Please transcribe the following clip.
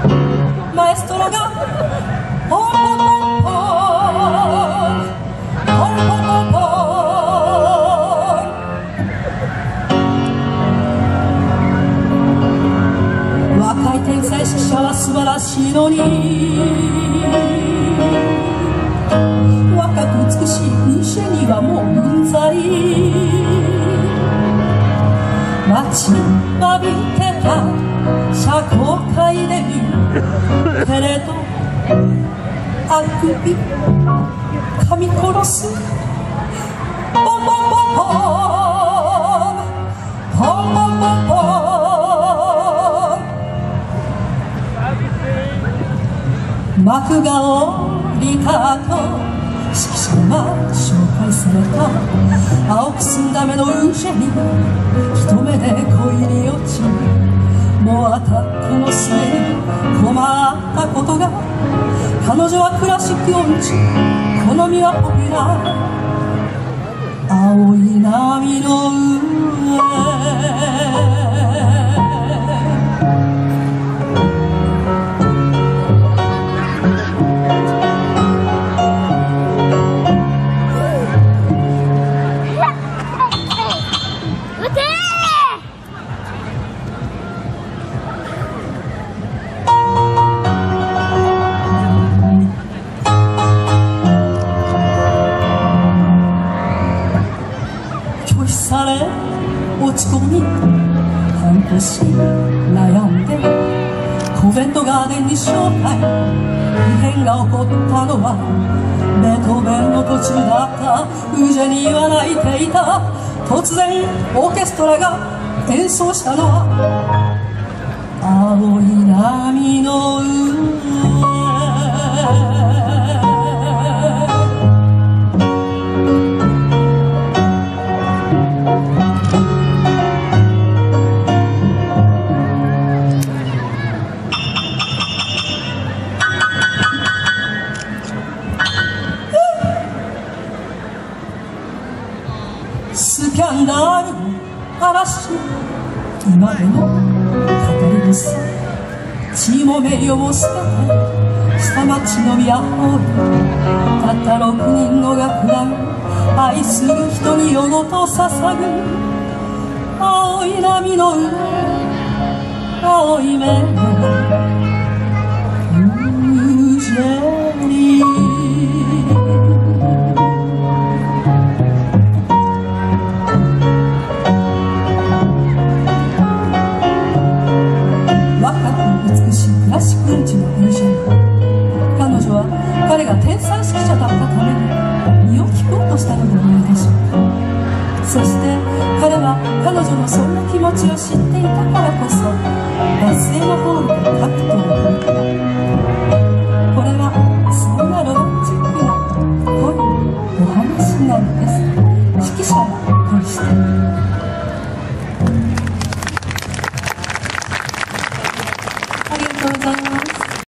マエストロがポンポンポンポンポンポンポンポン。若い天才指揮者は素晴らしいのに、若く美しいウシェにはもううんざり。待ちわびてた社交界デビューけれどあくび噛み殺す。ポンポンポンポンポンポンポンポン。幕が降りた後、指揮者が紹介された。青く澄んだ目のウシェに一目で恋に落ち、もうアタックの末に困ったことが。彼女はクラシック音痴、好みはポピュラー。青い波のされ落ち込み、半年悩んでコベントガーデンに招待。異変が起こったのはベートーベンの途中だった。ウジェニーは泣いていた。突然オーケストラが演奏したのは青い波の上。スキャンダルの嵐、今でも語り草。地も名誉も捨てて下町の都に、たった6人の楽団、愛する人に夜ごと捧ぐ。青い波の上、青い目でウジェニー。クラシック音痴のウジェニー。彼女は彼が天才指揮者だったために身を聞こうとしたのではないでしょうか。そして彼は彼女のそんな気持ちを知っていたからこそバスへのホールでタクトを振り